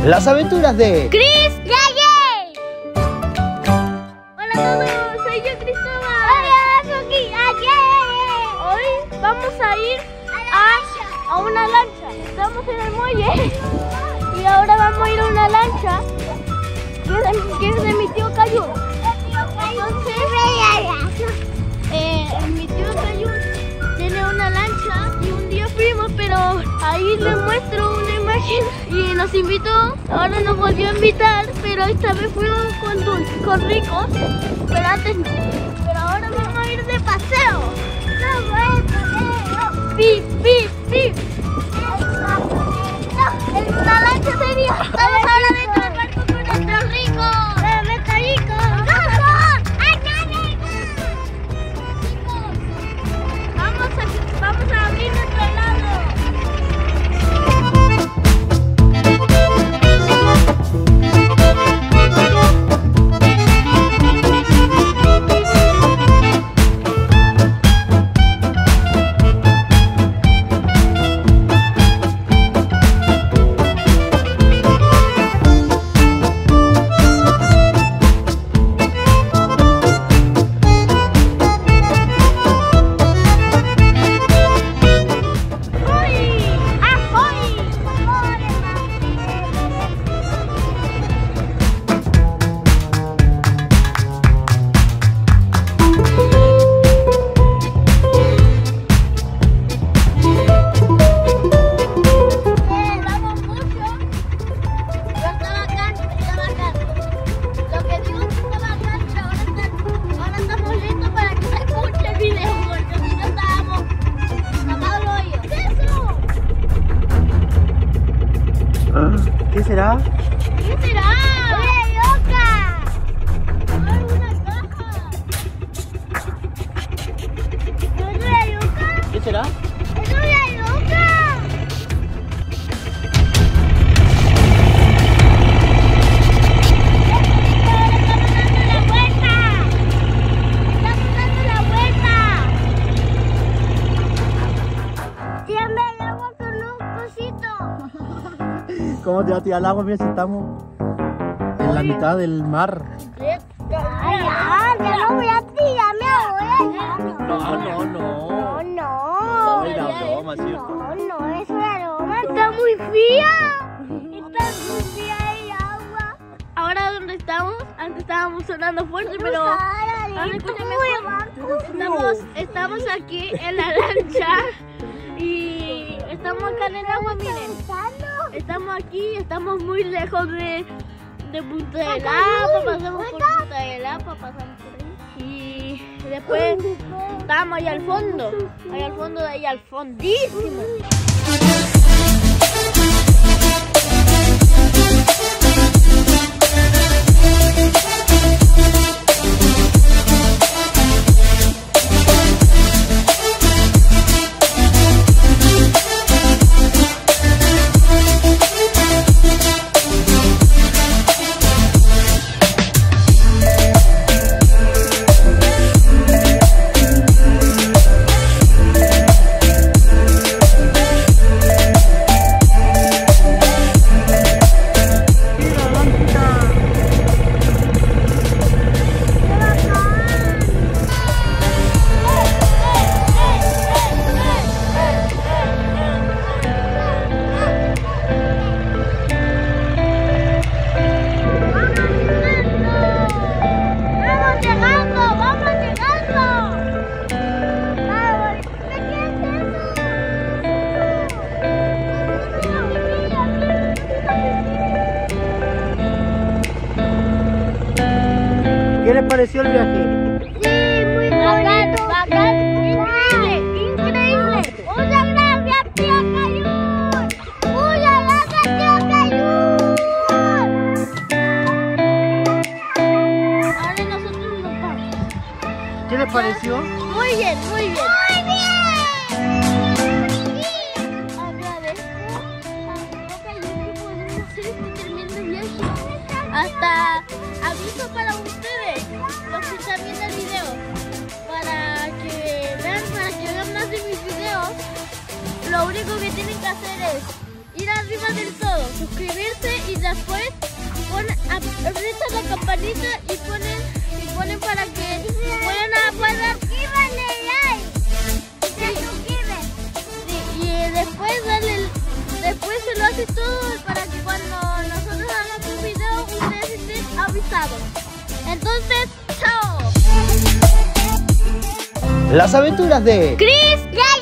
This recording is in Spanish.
Las aventuras de ¡Chris Reyes! Hola a todos, soy yo, Cristóbal. Hola, aquí. Hoy vamos a ir a una lancha. Estamos en el muelle y ahora vamos a ir a una lancha que es de mi tío Cayu. Entonces, mi tío Cayu tiene una lancha y un día fuimos, pero ahí les muestro una imagen y nos invitó. Ahora nos volvió a invitar, pero esta vez fuimos con ricos, pero antes no. Pero ahora vamos a ir de paseo. ¡Pip, pip, pip! La lancha sería. Estamos ahora dentro del barco con nuestros ricos. Vamos a abrir nuestro helado. ¿Qué será? ¿Qué será? ¡Una loca! ¡Ay, una caja! ¿Es una loca? ¿Qué será? ¡Es una loca! ¡Estamos dando la vuelta! ¡Tírame el agua con un cosito! ¿Cómo te va a tirar el agua? Mira si estamos en la mitad del mar. Ay, ya no voy a tirarme ahora. No. No, Era broma, ¿cierto? no, es una broma. Está muy fría. Está muy fría el agua. Ahora, ¿dónde estamos? Antes estábamos sonando fuerte, pero ahora escúchame mejor. Estamos aquí en la lancha y estamos acá en el agua, miren. Estamos aquí, estamos muy lejos de Punta del Apa, pasamos por Punta del Apa, pasamos por ahí. Y después estamos ahí al fondo de ahí al fondísimo. ¿Qué les pareció el viaje? Sí, muy bonito. Bacán, increíble. Muchas gracias, tío Cayu. Muchas gracias, tío Cayu. Ahora nosotros nos vamos. ¿Qué les pareció? Muy bien. Agradezco a tío Cayu que podemos hacer este tremendo viaje. Hasta aviso para ustedes, los que están viendo el video, para que vean más de mis videos. Lo único que tienen que hacer es ir arriba del todo, suscribirse y después apretan la campanita y ponen para que puedan apagar. Y después se lo hace todo para que cuando nosotros hagamos un video ustedes estén avisados. Entonces, chao. Las aventuras de Chris.